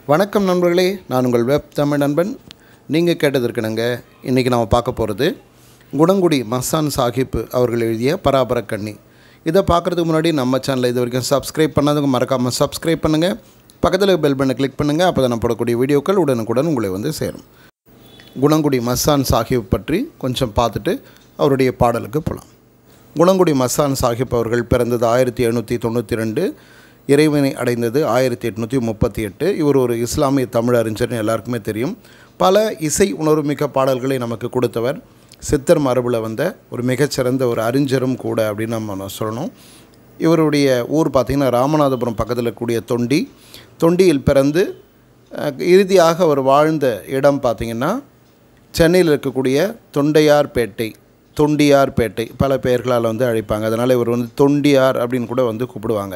வணக்கம் நண்பர்களே, நான் உங்கள் வெப் தமிழ் நண்பன். நீங்கள் கேட்டதற்கிணங்க இன்றைக்கி நாம் பார்க்க போகிறது குணங்குடி மஸ்தான் சாஹிப் அவர்கள் எழுதிய பராபர கன்னி. இதை பார்க்குறதுக்கு முன்னாடி நம்ம சேனலை இது வரைக்கும் சப்ஸ்கிரைப் பண்ணாதவங்க மறக்காமல் சப்ஸ்கிரைப் பண்ணுங்கள். பக்கத்தில் பெல் பட்டனை கிளிக் பண்ணுங்கள். அப்போ தான் நான் போடக்கூடிய வீடியோக்கள் உடனுக்குடன் உங்களை வந்து சேரும். குணங்குடி மஸ்தான் சாஹிப் பற்றி கொஞ்சம் பார்த்துட்டு அவருடைய பாடலுக்கு போகலாம். குணங்குடி மஸ்தான் சாஹிப் அவர்கள் பிறந்தது 1792, இறைவனை அடைந்தது 1838. இவர் ஒரு இஸ்லாமிய தமிழ் அறிஞர்னு எல்லாருக்குமே தெரியும். பல இசை உணர்வுமிக்க பாடல்களை நமக்கு கொடுத்தவர். சித்தர் மரபில் வந்த ஒரு மிகச்சிறந்த ஒரு அறிஞரும் கூட அப்படின்னு நம்ம சொல்லணும். இவருடைய ஊர் பார்த்திங்கன்னா ராமநாதபுரம் பக்கத்தில் இருக்கக்கூடிய தொண்டியில் பிறந்து இறுதியாக அவர் வாழ்ந்த இடம் பார்த்திங்கன்னா சென்னையில் இருக்கக்கூடிய தொண்டியார்பேட்டை பல பெயர்களால் வந்து அழைப்பாங்க. அதனால் இவர் வந்து தொண்டியார் அப்படின்னு கூட வந்து கூப்பிடுவாங்க.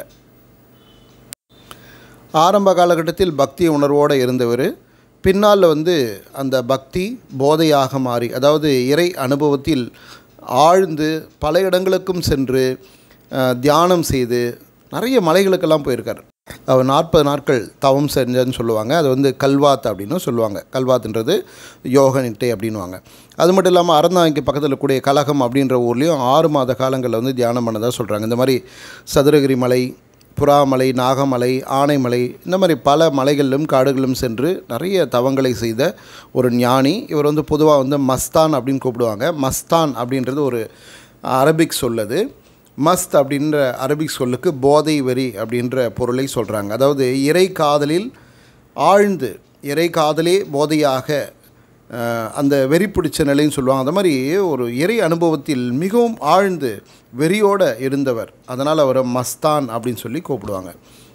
ஆரம்ப காலகட்டத்தில் பக்தி உணர்வோடு இருந்தவர் பின்னால் வந்து அந்த பக்தி போதையாக மாறி, அதாவது இறை அனுபவத்தில் ஆழ்ந்து பல இடங்களுக்கும் சென்று தியானம் செய்து நிறைய மலைகளுக்கெல்லாம் போயிருக்கார். அவர் 40 நாட்கள் தவம் செஞ்சன்னு சொல்லுவாங்க. அது வந்து கல்வாத் அப்படின்னு சொல்லுவாங்க. கல்வாத்ன்றது யோக நிட்டை அப்படின்வாங்க. அது மட்டும் இல்லாமல் அறந்தாங்கிக்கு பக்கத்தில் கூடிய கலகம் அப்படின்ற ஊர்லேயும் 6 மாத காலங்களில் வந்து தியானம் பண்ணதாக சொல்கிறாங்க. இந்த மாதிரி சதுரகிரி மலை, புறாமலை, நாகமலை, ஆனைமலை, இந்த மாதிரி பல மலைகளிலும் காடுகளிலும் சென்று நிறைய தவங்களை செய்த ஒரு ஞானி. இவர் வந்து பொதுவாக வந்து மஸ்தான் அப்படின்னு கூப்பிடுவாங்க. மஸ்தான் அப்படின்றது ஒரு அரபிக் சொல்லது. மஸ்த் அப்படின்ற அரபிக் சொல்லுக்கு போதை வெறி அப்படின்ற பொருளை சொல்கிறாங்க. அதாவது இறை காதலில் ஆழ்ந்து, இறை காதலே போதையாக அந்த வெறி பிடிச்ச நிலைன்னு சொல்லுவாங்க. அந்த மாதிரி ஒரு இறை அனுபவத்தில் மிகவும் ஆழ்ந்து வெறியோடு இருந்தவர். அதனால் அவரை மஸ்தான் அப்படின்னு சொல்லி கூப்பிடுவாங்க.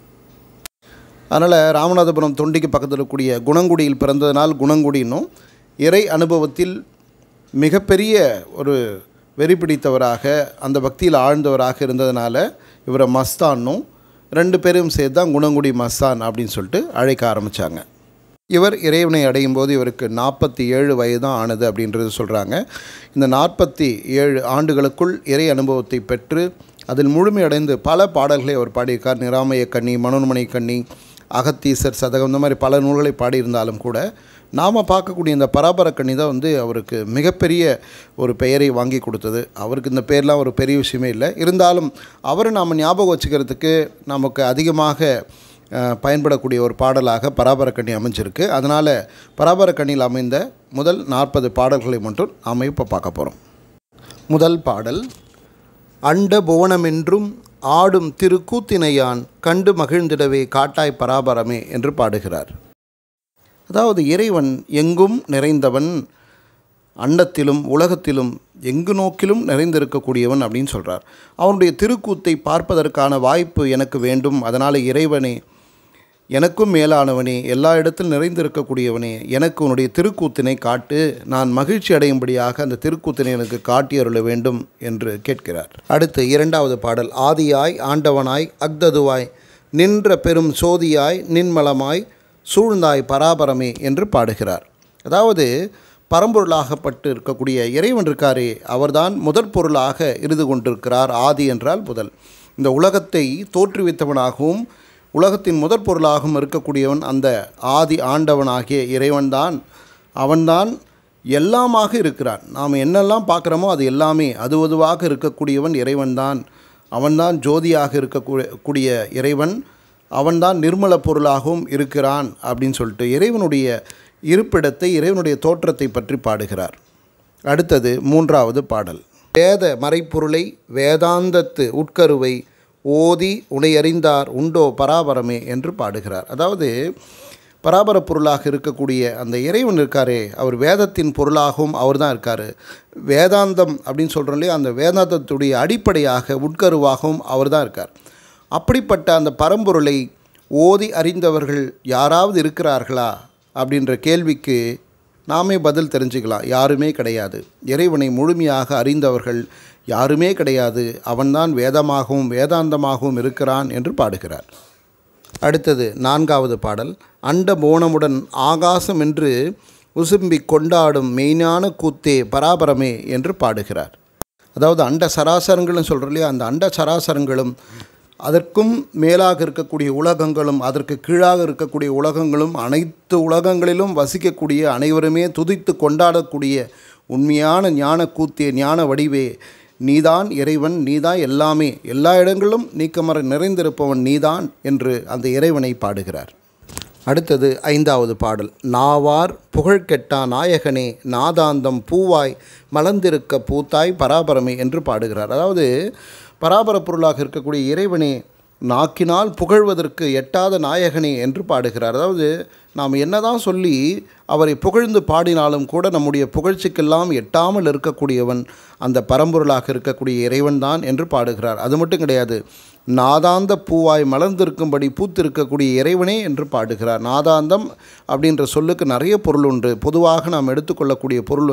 அதனால் ராமநாதபுரம் தொண்டிக்கு பக்கத்தில் இருக்கக்கூடிய குணங்குடியில் பிறந்ததனால் குணங்குடின்னும், இறை அனுபவத்தில் மிகப்பெரிய ஒரு வெறி பிடித்தவராக அந்த பக்தியில் ஆழ்ந்தவராக இருந்ததுனால இவரை மஸ்தான்னும், 2 பேரும் சேர்த்து தான் குணங்குடி மஸ்தான் அப்படின்னு சொல்லிட்டு அழைக்க ஆரம்பித்தாங்க. இவர் இறைவனை அடையும் போது இவருக்கு 47 வயது தான் ஆனது அப்படின்றது சொல்கிறாங்க. இந்த 47 ஆண்டுகளுக்குள் இறை அனுபவத்தை பெற்று அதில் முழுமையடைந்து பல பாடல்களை அவர் பாடியிருக்கார். நிராமய கன்னி, மனோன்மணி கன்னி, அகத்தீசர் சதகம், இந்த மாதிரி பல நூல்களை பாடியிருந்தாலும் கூட நாம் பார்க்கக்கூடிய இந்த பராபர கன்னி தான் வந்து அவருக்கு மிகப்பெரிய ஒரு பெயரை வாங்கி கொடுத்தது. அவருக்கு இந்த பேர்லாம் ஒரு பெரிய விஷயமே இல்லை. இருந்தாலும் அவரை நாம் ஞாபகம் வச்சுக்கிறதுக்கு நமக்கு அதிகமாக பயன்படக்கூடிய ஒரு பாடலாக பராபர கன்னி அமைஞ்சிருக்கு. அதனால் பராபர கண்ணியில் அமைந்த முதல் 40 பாடல்களை மட்டும் நாம் இப்போ பார்க்க போகிறோம். முதல் பாடல், அண்ட புவனமென்றும் ஆடும் திருக்கூத்தினையான் கண்டு மகிழ்ந்திடவே காட்டாய் பராபரமே என்று பாடுகிறார். அதாவது இறைவன் எங்கும் நிறைந்தவன், அண்டத்திலும் உலகத்திலும் எங்கு நோக்கிலும் நிறைந்திருக்கக்கூடியவன் அப்படின்னு சொல்கிறார். அவனுடைய திருக்கூத்தை பார்ப்பதற்கான வாய்ப்பு எனக்கு வேண்டும். அதனால் இறைவனே, எனக்கும் மேலானவனே, எல்லா இடத்திலும் நிறைந்திருக்கக்கூடியவனே, எனக்கு உன்னுடைய திருக்கூத்தினை காட்டு, நான் மகிழ்ச்சி அடையும்படியாக அந்த திருக்கூத்தினை எனக்கு காட்டியருள வேண்டும் என்று கேட்கிறார். அடுத்து 2வது பாடல், ஆதியாய் ஆண்டவனாய் அக்ததுவாய் நின்ற பெரும் சோதியாய் நின்மலமாய் சூழ்ந்தாய் பராபரமே என்று பாடுகிறார். அதாவது பரம்பொருளாகப்பட்டு இருக்கக்கூடிய இறைவன் இருக்காரே, அவர்தான் முதற் பொருளாக இருந்து கொண்டிருக்கிறார். ஆதி என்றால் முதல். இந்த உலகத்தை தோற்றுவித்தவனாகவும் உலகத்தின் முதற் பொருளாகவும் இருக்கக்கூடியவன் அந்த ஆதி ஆண்டவனாகிய இறைவன்தான். அவன்தான் எல்லாமாக இருக்கிறான். நாம் என்னெல்லாம் பார்க்குறோமோ அது எல்லாமே அதுவாக இருக்கக்கூடியவன் இறைவன்தான். அவன்தான் ஜோதியாக இருக்கக்கூடிய இறைவன். அவன்தான் நிர்மல பொருளாகவும் இருக்கிறான் அப்படின்னு சொல்லிட்டு இறைவனுடைய இருப்பிடத்தை, இறைவனுடைய தோற்றத்தை பற்றி பாடுகிறார். அடுத்தது 3வது பாடல், வேத மறைப்பொருளை வேதாந்தத்து உட்கருவை ஓதி உனையறிந்தார் உண்டோ பராபரமே என்று பாடுகிறார். அதாவது பராபர பொருளாக இருக்கக்கூடிய அந்த இறைவன் இருக்காரே, அவர் வேதத்தின் பொருளாகவும் அவர் தான் இருக்கார். வேதாந்தம் அப்படின்னு சொல்கிறோம் இல்லையா, அந்த வேதாந்தத்துடைய அடிப்படையாக உட்கருவாகவும் அவர் தான் இருக்கார். அப்படிப்பட்ட அந்த பரம்பொருளை ஓதி அறிந்தவர்கள் யாராவது இருக்கிறார்களா அப்படின்ற கேள்விக்கு நாமே பதில் தெரிஞ்சுக்கலாம். யாருமே கிடையாது. இறைவனை முழுமையாக அறிந்தவர்கள் யாருமே கிடையாது. அவன்தான் வேதமாகவும் வேதாந்தமாகவும் இருக்கிறான் என்று பாடுகிறார். அடுத்தது 4வது பாடல், அண்ட போனமுடன் ஆகாசம் என்று உசும்பி கொண்டாடும் மெய்ஞான கூத்தே பராபரமே என்று பாடுகிறார். அதாவது அண்ட சராசரங்களும் சொல்கிறோம் இல்லையா, அந்த அண்ட சராசரங்களும் அதற்கும் மேலாக இருக்கக்கூடிய உலகங்களும் அதற்கு கீழாக இருக்கக்கூடிய உலகங்களும் அனைத்து உலகங்களிலும் வசிக்கக்கூடிய அனைவருமே துதித்து கொண்டாடக்கூடிய உண்மையான ஞான கூத்திய ஞான வடிவே நீதான் இறைவன், நீதான் எல்லாமே, எல்லா இடங்களிலும் நீக்கமர நிறைந்திருப்பவன் நீதான் என்று அந்த இறைவனை பாடுகிறார். அடுத்தது 5வது பாடல். நாவார் புகழ்கெட்டா நாயகனே நாதாந்தம் பூவாய் மலர்ந்திருக்க பூத்தாய் பராபரமே என்று பாடுகிறார். அதாவது பராபர பொருளாக இருக்கக்கூடிய இறைவனே, நாக்கினால் புகழ்வதற்கு எட்டாத நாயகனே என்று பாடுகிறார். அதாவது நாம் என்னதான் சொல்லி அவரை புகழ்ந்து பாடினாலும் கூட நம்முடைய புகழ்ச்சிக்கெல்லாம் எட்டாமல் இருக்கக்கூடியவன் அந்த பரம்பொருளாக இருக்கக்கூடிய இறைவன் தான் என்று பாடுகிறார். அது மட்டும் கிடையாது, நாதாந்த பூவாய் மலர்ந்திருக்கும்படி பூத்திருக்கக்கூடிய இறைவனே என்று பாடுகிறார். நாதாந்தம் அப்படின்ற சொல்லுக்கு நிறைய பொருள் உண்டு. பொதுவாக நாம் எடுத்துக்கொள்ளக்கூடிய பொருள்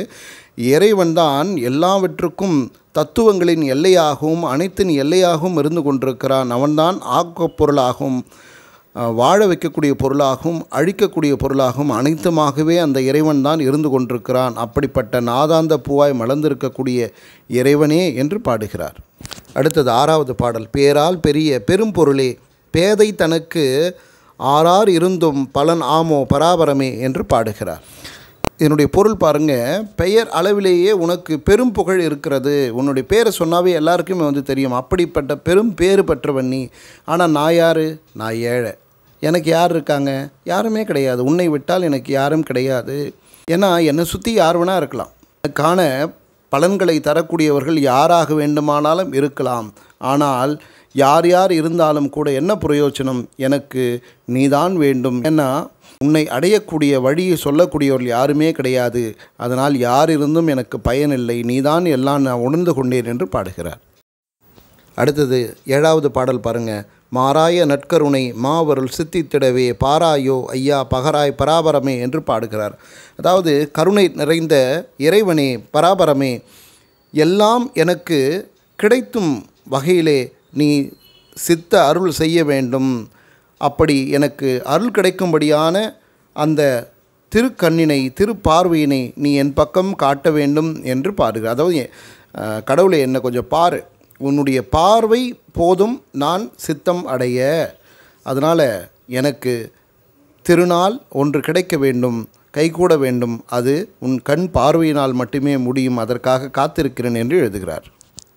இறைவன் தான் எல்லாவற்றுக்கும் தத்துவங்களின் எல்லையாகவும் அனைத்தின் எல்லையாகவும் இருந்து கொண்டிருக்கிறான். அவன்தான் ஆக்கப் பொருளாகவும் வாழ வைக்கக்கூடிய பொருளாகவும் அழிக்கக்கூடிய பொருளாகவும் அனைத்துமாகவே அந்த இறைவன் தான் இருந்து கொண்டிருக்கிறான். அப்படிப்பட்ட நாதாந்த பூவாய் மலர்ந்திருக்கக்கூடிய இறைவனே என்று பாடுகிறார். அடுத்தது 6வது பாடல். பேரால் பெரிய பெரும் பொருளே பேதை தனக்கு ஆறார் இருந்தும் பலன் ஆமோ பராபரமே என்று பாடுகிறார். இதனுடைய பொருள் பாருங்கள், பெயர் அளவிலேயே உனக்கு பெரும் புகழ் இருக்கிறது. உன்னுடைய பேரை சொன்னாவே எல்லாருக்குமே தெரியும். அப்படிப்பட்ட பெரும் பேறு பெற்றவன் நீ. ஆனால் நான் யார்? நான் ஏழை. எனக்கு யார் இருக்காங்க? யாருமே கிடையாது. உன்னை விட்டால் எனக்கு யாரும் கிடையாது. ஏன்னா என்னை சுற்றி யார் வேணா இருக்கலாம். எனக்கான பலன்களை தரக்கூடியவர்கள் யாராக வேண்டுமானாலும் இருக்கலாம். ஆனால் யார் யார் இருந்தாலும் கூட என்ன பிரயோஜனம்? எனக்கு நீதான் வேண்டும். ஏன்னா உன்னை அடையக்கூடிய வழியை சொல்லக்கூடியவர்கள் யாருமே கிடையாது. அதனால் யார் இருந்தும் எனக்கு பயனில்லை. நீதான் எல்லாம் நான் உணர்ந்து கொண்டேன் என்று பாடுகிறார். அடுத்தது 7வது பாடல் பாருங்கள். மாறாய நற்கருணை மாவருள் சித்தித்திடவே பாராயோ ஐயா பகராய் பராபரமே என்று பாடுகிறார். அதாவது கருணை நிறைந்த இறைவனே பராபரமே, எல்லாம் எனக்கு கிடைத்தும் வகையிலே நீ சித்த அருள் செய்ய வேண்டும். அப்படி எனக்கு அருள் கிடைக்கும்படியான அந்த திருக்கண்ணினை திருப்பார்வையினை நீ என் பக்கம் காட்ட வேண்டும் என்று பாடுகிறார். அதாவது கடவுளை என்னை கொஞ்சம் பாரு, உன்னுடைய பார்வை போதும் நான் சித்தம் அடைய. அதனால் எனக்கு திருநாள் ஒன்று கிடைக்க வேண்டும், கைகூட வேண்டும். அது உன் கண் பார்வையினால் மட்டுமே முடியும். அதற்காக காத்திருக்கிறேன் என்று எழுதுகிறார்.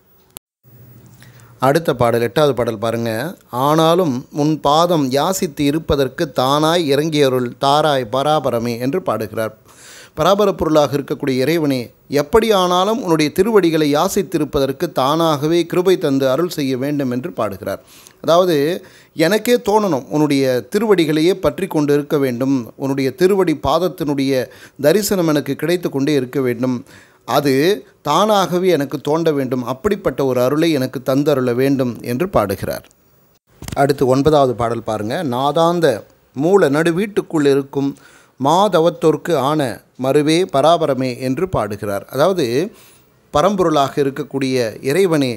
அடுத்த பாடல் 8வது பாடல் பாருங்கள். ஆனாலும் உன் பாதம் யாசித்து இருப்பதற்கு தானாய் இறங்கியருள் தாராய் பராபரமே என்று பாடுகிறார். பராபர பொருளாக இருக்கக்கூடிய இறைவனே, எப்படி ஆனாலும் உன்னுடைய திருவடிகளை யாசித்திருப்பதற்கு தானாகவே கிருபை தந்து அருள் செய்ய வேண்டும் என்று பாடுகிறார். அதாவது எனக்கே தோணணும், உன்னுடைய திருவடிகளையே பற்றி கொண்டு இருக்க வேண்டும், உன்னுடைய திருவடி பாதத்தினுடைய தரிசனம் எனக்கு கிடைத்து கொண்டே இருக்க வேண்டும், அது தானாகவே எனக்கு தோண்ட வேண்டும், அப்படிப்பட்ட ஒரு அருளை எனக்கு தந்தருள வேண்டும் என்று பாடுகிறார். அடுத்து 9வது பாடல் பாருங்கள். நாதாந்த மூல நடு வீட்டுக்குள் இருக்கும் மாதவத்தோர்க்கு ஆன மறுவே பராபரமே என்று பாடுகிறார். அதாவது பரம்பொருளாக இருக்கக்கூடிய இறைவனே,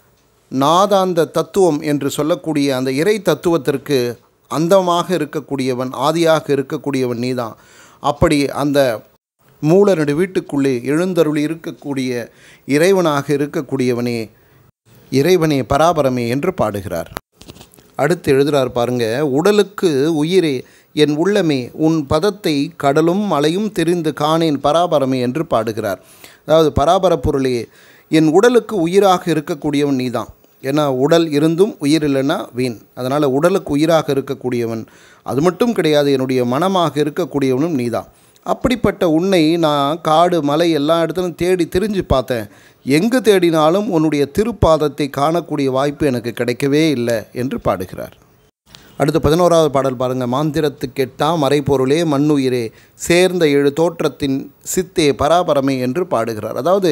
நாதாந்த தத்துவம் என்று சொல்லக்கூடிய அந்த இறை தத்துவத்திற்கு அந்தமாக இருக்கக்கூடியவன், ஆதியாக இருக்கக்கூடியவன் நீதான். அப்படி அந்த மூலனடு வீட்டுக்குள்ளே எழுந்தருளி இருக்கக்கூடிய இறைவனாக இருக்கக்கூடியவனே, இறைவனே பராபரமே என்று பாடுகிறார். அடுத்து எழுதுகிறார் பாருங்க. உடலுக்கு உயிரே என் உள்ளமே உன் பதத்தை கடலும் மலையும் தெரிந்து காணேன் பராபரமே என்று பாடுகிறார். அதாவது பராபர பொருளே, என் உடலுக்கு உயிராக இருக்கக்கூடியவன் நீதான். ஏன்னா உடல் இருந்தும் உயிர் இல்லைன்னா வீண். அதனால் உடலுக்கு உயிராக இருக்கக்கூடியவன். அது மட்டும் கிடையாது, என்னுடைய மனமாக இருக்கக்கூடியவனும் நீதான். அப்படிப்பட்ட உன்னை நான் காடு மலை எல்லா இடத்துலையும் தேடி திரிஞ்சு பார்த்தேன். எங்கு தேடினாலும் உன்னுடைய திருப்பாதத்தை காணக்கூடிய வாய்ப்பு எனக்கு கிடைக்கவே இல்லை என்று பாடுகிறார். அடுத்து 11வது பாடல் பாருங்கள். மாந்திரத்துக்கு எட்டா மறைப்பொருளே மண்ணுயிரே சேர்ந்த ஏழு தோற்றத்தின் சித்தே பராபரமே என்று பாடுகிறார். அதாவது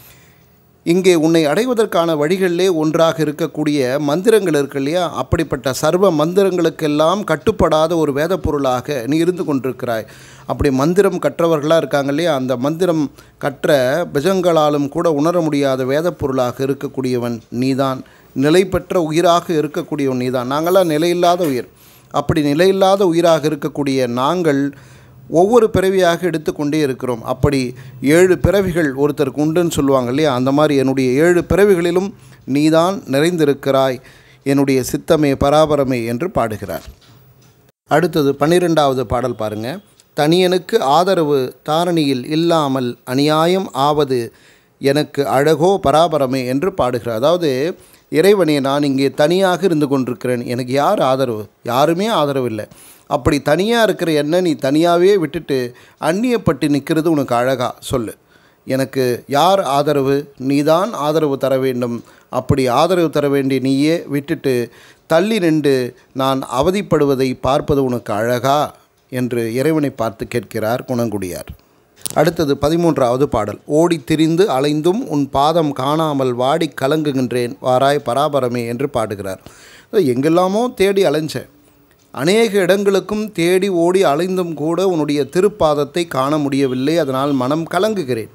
இங்கே உன்னை அடைவதற்கான வழிகளிலே ஒன்றாக இருக்கக்கூடிய மந்திரங்கள் இருக்கு இல்லையா, அப்படிப்பட்ட சர்வ மந்திரங்களுக்கெல்லாம் கட்டுப்படாத ஒரு வேத பொருளாக நீ இருந்து கொண்டிருக்கிறாய். அப்படி மந்திரம் கற்றவர்களாக இருக்காங்க இல்லையா, அந்த மந்திரம் கற்ற பஜங்களாலும் கூட உணர முடியாத வேத பொருளாக இருக்கக்கூடியவன் நீதான். நிலை பெற்ற உயிராக இருக்கக்கூடியவன் நீதான். நாங்களாம் நிலையில்லாத உயிர். அப்படி நிலையில்லாத உயிராக இருக்கக்கூடிய நாங்கள் ஒவ்வொரு பிறவியாக எடுத்துக்கொண்டே இருக்கிறோம். அப்படி 7 பிறவிகள் ஒருத்தருக்கு உண்டுன்னு சொல்லுவாங்க இல்லையா, அந்த மாதிரி என்னுடைய 7 பிறவிகளிலும் நீதான் நிறைந்திருக்கிறாய். என்னுடைய சித்தமே பராபரமே என்று பாடுகிறார். அடுத்தது 12வது பாடல் பாருங்கள். தனியனுக்கு ஆதரவு தாரணியில் இல்லாமல் அநியாயம் ஆவது எனக்கு அழகோ பராபரமே என்று பாடுகிறார். அதாவது இறைவனே, நான் இங்கே தனியாக இருந்து கொண்டிருக்கிறேன், எனக்கு யார் ஆதரவு? யாருமே ஆதரவு இல்லை. அப்படி தனியாக இருக்கிற என்ன நீ தனியாகவே விட்டுட்டு அந்நியப்பட்டு நிற்கிறது உனக்கு அழகா? சொல்லு. எனக்கு யார் ஆதரவு? நீதான் ஆதரவு தர வேண்டும். அப்படி ஆதரவு தர வேண்டிய நீயே விட்டுட்டு தள்ளி நின்று நான் அவதிப்படுவதை பார்ப்பது உனக்கு அழகா என்று இறைவனை பார்த்து கேட்கிறார் குணங்குடியார். அடுத்தது 13வது பாடல். ஓடி திரிந்து அலைந்தும் உன் பாதம் காணாமல் வாடி கலங்குகின்றேன், வாராய் பராபரமே என்று பாடுகிறார். எங்கெல்லாமோ தேடி அலைஞ்சேன், அநேக இடங்களுக்கும் தேடி ஓடி அலைந்தும் கூட உன்னுடைய திருப்பாதத்தை காண முடியவில்லை, அதனால் மனம் கலங்குகிறேன்.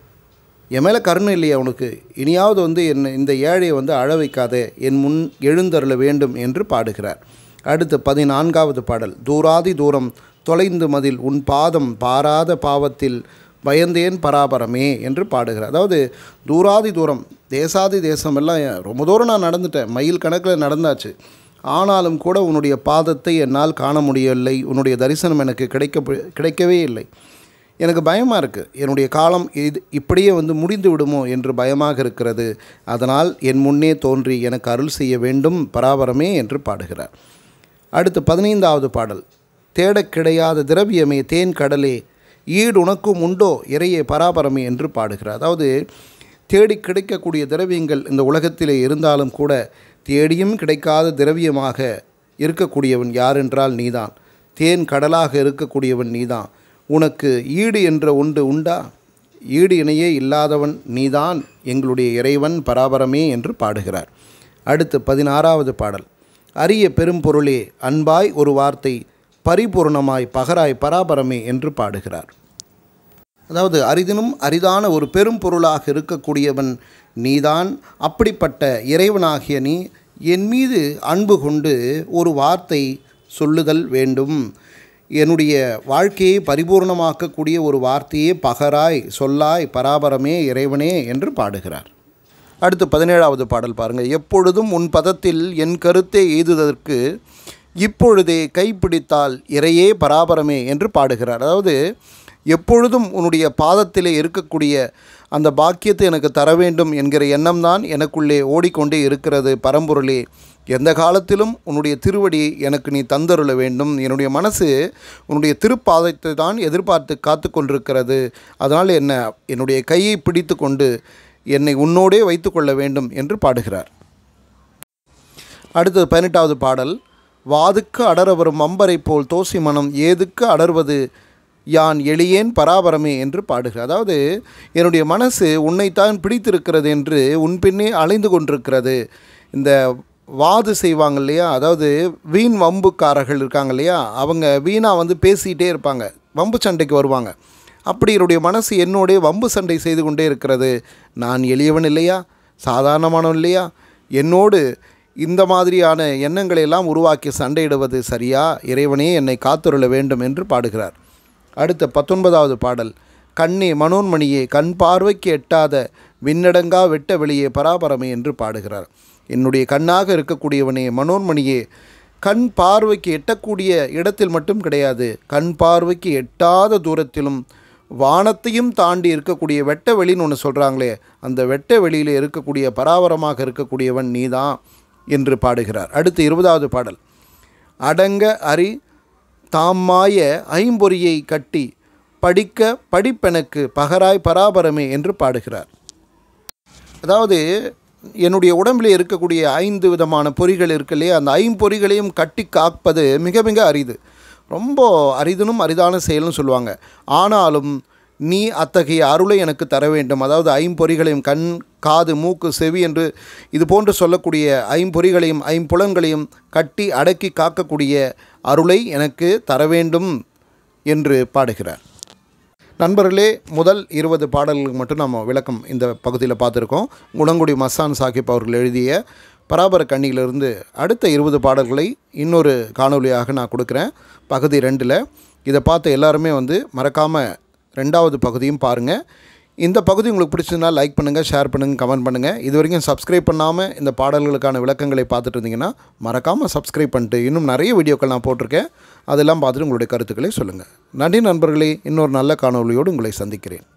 என் மேலே கருணை இல்லையா உனக்கு? இனியாவது இந்த ஏழையை அழ வைக்காதே, என் முன் எழுந்தருள வேண்டும் என்று பாடுகிறார். அடுத்து 14வது பாடல். தூராதி தூரம் தொலைந்து மதில் உன் பாதம் பாராத பாவத்தில் பயந்தேன் பராபரமே என்று பாடுகிறார். அதாவது தூராதி தூரம், தேசாதி தேசமெல்லாம் ரொம்ப தூரம் நான் நடந்துட்டேன், மைல் கணக்கில் நடந்தாச்சு. ஆனாலும் கூட உன்னுடைய பாதத்தை என்னால் காண முடியவில்லை, உன்னுடைய தரிசனம் எனக்கு கிடைக்கவே இல்லை. எனக்கு பயமாக இருக்குது, என்னுடைய காலம் இப்படியே முடிந்து விடுமோ என்று பயமாக இருக்கிறது. அதனால் என் முன்னே தோன்றி எனக்கு அருள் செய்ய வேண்டும் பராபரமே என்று பாடுகிறார். அடுத்து 15வது பாடல். தேடக் கிடையாத திரவியமே தேன் கடலே, ஈடு உனக்கும் உண்டோ இறையே பராபரமே என்று பாடுகிறார். அதாவது தேடி கிடைக்கக்கூடிய திரவியங்கள் இந்த உலகத்திலே இருந்தாலும் கூட தேடியும் கிடைக்காத திரவியமாக இருக்கக்கூடியவன் யார் என்றால் நீதான். தேன் கடலாக இருக்கக்கூடியவன் நீதான். உனக்கு ஈடு என்ற ஒன்று உண்டா? ஈடு இணையே இல்லாதவன் நீதான் எங்களுடைய இறைவன் பராபரமே என்று பாடுகிறார். அடுத்து 16வது பாடல். அரிய பெரும்பொருளே அன்பாய் ஒரு வார்த்தை பரிபூர்ணமாய் பகராய் பராபரமே என்று பாடுகிறார். அதாவது அரிதினும் அரிதான ஒரு பெரும் பொருளாக இருக்கக்கூடியவன் நீதான். அப்படிப்பட்ட இறைவனாகிய நீ என் மீது அன்பு கொண்டு ஒரு வார்த்தை சொல்லுதல் வேண்டும். என்னுடைய வாழ்க்கையை பரிபூர்ணமாக்கக்கூடிய ஒரு வார்த்தையே பகராய் சொல்லாய் பராபரமே இறைவனே என்று பாடுகிறார். அடுத்து 17வது பாடல் பாருங்கள். எப்பொழுதும் உன் பதத்தில் என் கருத்தை எய்துவதற்கு இப்பொழுதே கைப்பிடித்தால் இறையே பராபரமே என்று பாடுகிறார். அதாவது எப்பொழுதும் உன்னுடைய பாதத்திலே இருக்கக்கூடிய அந்த பாக்கியத்தை எனக்கு தர வேண்டும் என்கிற எண்ணம்தான் எனக்குள்ளே ஓடிக்கொண்டே இருக்கிறது. பரம்பொருளே, எந்த காலத்திலும் உன்னுடைய திருவடியை எனக்கு நீ தந்தருள வேண்டும். என்னுடைய மனசு உன்னுடைய திருப்பாதத்தை தான் எதிர்பார்த்து காத்து கொண்டிருக்கிறது. அதனால் என்னுடைய கையை பிடித்து கொண்டு என்னை உன்னோடே வைத்து கொள்ள வேண்டும் என்று பாடுகிறார். அடுத்தது 18வது பாடல். வாதுக்கு அடர வரும் அம்பரை போல் தோசி மனம் ஏதுக்கு அடர்வது யான் எளியேன் பராபரமே என்று பாடுகிறார். அதாவது என்னுடைய மனசு உன்னைத்தான் பிடித்திருக்கிறது என்று உன் பின்னே அலைந்து கொண்டிருக்கிறது. இந்த வாது செய்வாங்க இல்லையா, அதாவது வீண் வம்புக்காரர்கள் இருக்காங்க இல்லையா, அவங்க வீணாக பேசிக்கிட்டே இருப்பாங்க, வம்பு சண்டைக்கு வருவாங்க. அப்படி என்னுடைய மனசு என்னோடே வம்பு சண்டை செய்து கொண்டே இருக்கிறது. நான் எளியவன் இல்லையா, சாதாரணமானவன் இல்லையா, என்னோடு இந்த மாதிரியான எண்ணங்களை எல்லாம் உருவாக்கி சண்டையிடுவது சரியா? இறைவனே என்னை காத்துருள வேண்டும் என்று பாடுகிறார். அடுத்த 19வது பாடல். கண்ணே மனோன்மணியே கண் பார்வைக்கு எட்டாத விண்ணடங்கா வெட்ட வெளியே பராபரமே என்று பாடுகிறார். என்னுடைய கண்ணாக இருக்கக்கூடியவனே, மனோன்மணியே, கண் பார்வைக்கு எட்டக்கூடிய இடத்தில் மட்டும் கிடையாது, கண் பார்வைக்கு எட்டாத தூரத்திலும் வானத்தையும் தாண்டி இருக்கக்கூடிய வெட்ட வெளின்னு ஒன்று சொல்கிறாங்களே, அந்த வெட்ட வெளியில் இருக்கக்கூடிய பராபரமாக இருக்கக்கூடியவன் நீதான் என்று பாடுகிறார். அடுத்து 20வது பாடல். அடங்க அரி தாம்மாய ஐம்பொறியை கட்டி படிக்க படிப்பெனக்கு பகராய் பராபரமே என்று பாடுகிறார். அதாவது என்னுடைய உடம்பில் இருக்கக்கூடிய 5 விதமான பொறிகள் இருக்கு இல்லையா, அந்த 5 பொறிகளையும் கட்டி காப்பது மிக மிக அரிது, ரொம்ப அரிதினும் அரிதான செயல்னு சொல்லுவாங்க. ஆனாலும் நீ அத்தகைய அருளை எனக்கு தர வேண்டும். அதாவது 5 பொறிகளையும், கண் காது மூக்கு செவி என்று இது போன்று சொல்லக்கூடிய 5 பொறிகளையும் 5 புலன்களையும் கட்டி அடக்கி காக்கக்கூடிய அருளை எனக்கு தர வேண்டும் என்று பாடுகிறார். நண்பர்களே, முதல் 20 பாடல்களுக்கு மட்டும் நம்ம விளக்கம் இந்த பகுதியில் பார்த்துருக்கோம். குணங்குடி மஸ்தான் சாஹிப் அவர்கள் எழுதிய பராபர கண்ணியிலிருந்து அடுத்த 20 பாடல்களை இன்னொரு காணொலியாக நான் கொடுக்குறேன், பகுதி 2ல். இதை பார்த்த எல்லாருமே மறக்காமல் 2வது பகுதியும் பாருங்கள். இந்த பகுதி உங்களுக்கு பிடிச்சதுனா லைக் பண்ணுங்கள், ஷேர் பண்ணுங்கள், கமெண்ட் பண்ணுங்கள். இது வரைக்கும் சப்ஸ்கிரைப் பண்ணாமல் இந்த பாடல்களுக்கான விளக்கங்களை பார்த்துட்டு இருந்தீங்கன்னா மறக்காமல் சப்ஸ்கிரைப் பண்ணிட்டு இன்னும் நிறைய வீடியோக்கள் நான் போட்டிருக்கேன், அதெல்லாம் பார்த்துட்டு உங்களுடைய கருத்துக்களை சொல்லுங்கள். நன்றி நண்பர்களே. இன்னொரு நல்ல காணொளியோடு உங்களை சந்திக்கிறேன்.